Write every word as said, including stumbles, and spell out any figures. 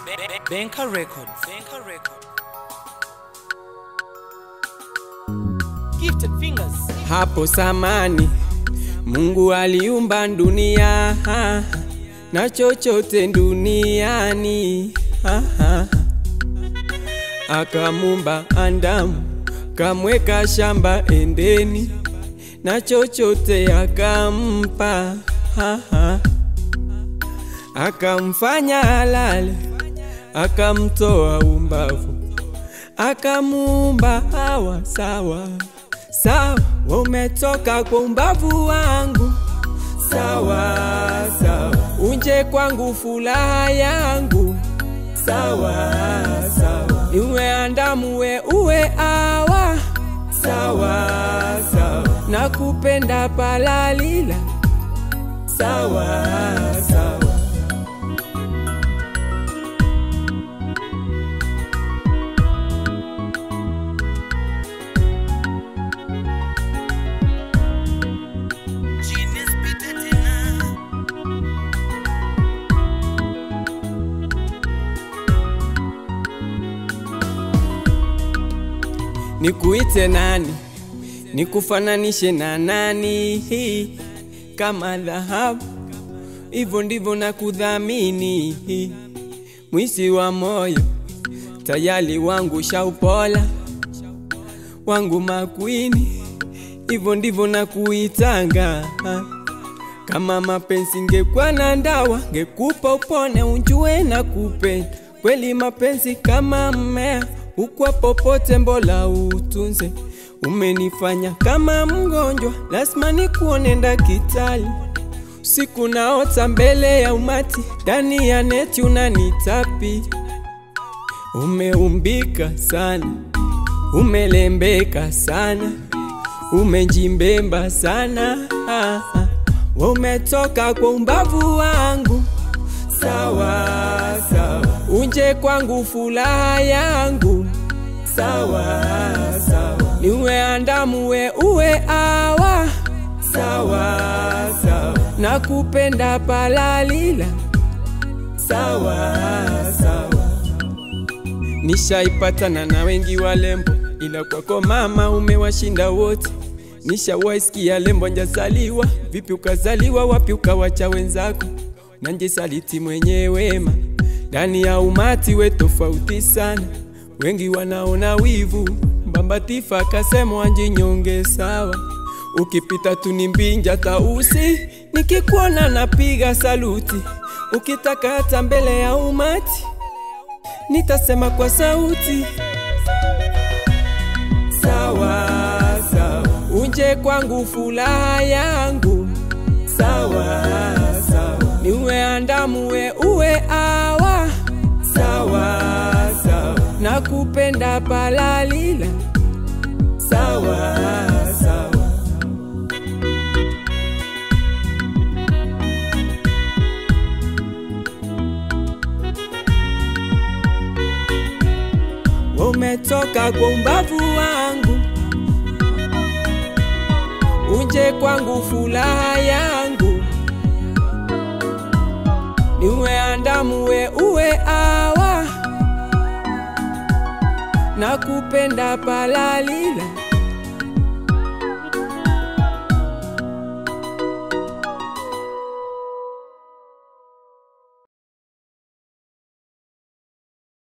Benka Records. Benka Records. Gifted Fingers. Hapo zamani Mungu aliumba dunia na chochote duniani, akamumba Adamu, kamweka shamba Edeni, na chochote akampa, akamfanya halali, akamtoa umbavu, akamumba Hawa. Sawa sawa, umetoka kwa umbavu wangu, sawa sawa, unje kwangu furaha yangu, sawa sawa, niwe Adamu we uwe Hawa, sawa sawa, nakupenda palalila, sawa sawa. Nikuite nani, nikufananishe na nani? Hii kama dhahabu, hivyo ndivyo nakudhamini. Hii mwisi wa moyo, tayari wangu shaupola, wangu makwini, hivyo ndivyo nakuitanga. Kama mapenzi ngekuwa na ndawa, ngekupa upone unjue na kupenda. Kweli mapenzi kama mmea, ukwa popote mbola utunze. Umenifanya kama mgonjwa, lazima nikuone ndakitali. Siku naota mbele ya umati, ndani ya neti unanitapi. Umeumbika sana, umelembeka sana, umejimbemba sana, ah, ah. Umetoka kwa umbavu wangu, sawa sawa, unje kwangu furaha yangu, sawa sawa, niwe Adamu we uwe Hawa, sawa sawa, nakupenda palalila, sawa sawa. Nishaipatana na wengi walembo, ila kwako mama umewashinda wote. Nishawaisikia lembo njazaliwa, vipi ukazaliwa, wapi ukawacha wenzako? Nanje saliti mwenye wema, ndani ya umati we tofauti sana. Wengi wanaona wivu, mbambatifa kasemo anje nyonge sawa. Ukipita tunimbinja tausi, nikikuona napiga saluti. Ukitaka hata mbele ya umati, nitasema kwa sauti, sawa sawa, unje kwangu furaha yangu, sawa sawa, niwe Adamu we uwe Hawa, sawa sawa, nakupenda palalila, sawa sawa. Umetoka kwa umbavu wangu, unje kwangu furaha yangu, niwe Adamu we uwe Hawa, nakupenda palalila,